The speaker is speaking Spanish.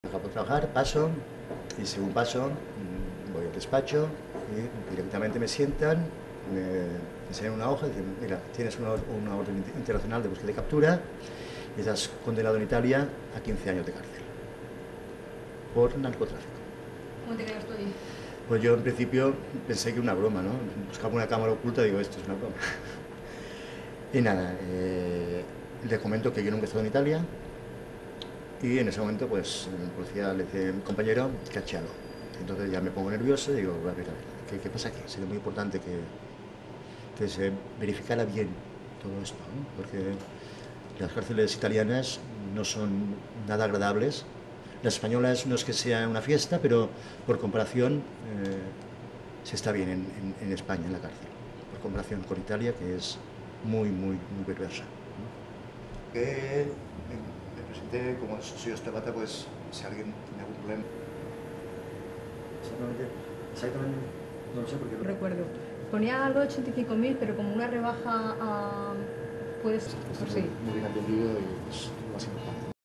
Acabo de trabajar, paso, y según paso, voy al despacho y directamente me sientan, me enseñan una hoja y dicen, mira, tienes una orden internacional de búsqueda y captura y estás condenado en Italia a 15 años de cárcel por narcotráfico. ¿Cómo te quedas tú ahí? Pues yo en principio pensé que era una broma, ¿no? Buscaba una cámara oculta y digo, esto es una broma. Y nada, le comento que yo nunca he estado en Italia y en ese momento pues el policía le dice, compañero, cachalo. Entonces ya me pongo nervioso y digo, a ver, ¿qué pasa aquí? Sería muy importante que se verificara bien todo esto, ¿no? Porque las cárceles italianas no son nada agradables. Las españolas no es que sea una fiesta, pero por comparación se está bien en España, en la cárcel, por comparación con Italia, que es muy perversa, ¿no? Que me presenté como soy osteópata, pues si alguien tiene algún problema. Exactamente, no lo sé porque... Recuerdo. Ponía algo de 85.000, pero como una rebaja a... Pues, Está sí. muy bien atendido y es lo más importante.